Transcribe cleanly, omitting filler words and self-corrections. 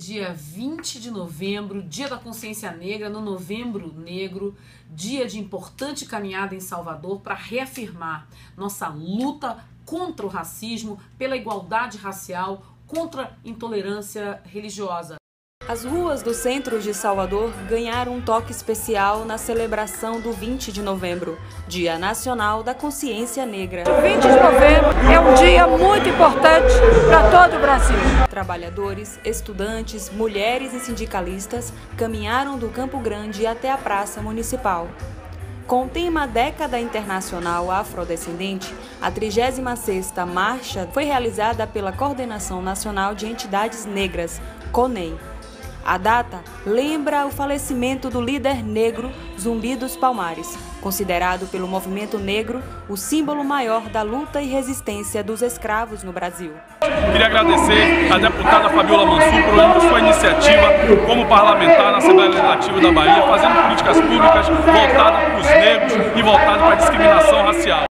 dia 20 de novembro, Dia da Consciência Negra, no Novembro Negro, dia de importante caminhada em Salvador para reafirmar nossa luta contra o racismo, pela igualdade racial, contra a intolerância religiosa. As ruas do centro de Salvador ganharam um toque especial na celebração do 20 de novembro, Dia Nacional da Consciência Negra. 20 de novembro é um dia muito importante para todo o Brasil. Trabalhadores, estudantes, mulheres e sindicalistas caminharam do Campo Grande até a Praça Municipal. Com o tema Década Internacional Afrodescendente, a 36ª Marcha foi realizada pela Coordenação Nacional de Entidades Negras, CONEM. A data lembra o falecimento do líder negro Zumbi dos Palmares, considerado pelo movimento negro o símbolo maior da luta e resistência dos escravos no Brasil. Queria agradecer à deputada Fabiola Mansur por sua iniciativa como parlamentar na Assembleia Legislativa da Bahia, fazendo políticas públicas voltadas para os negros e voltadas para a discriminação racial.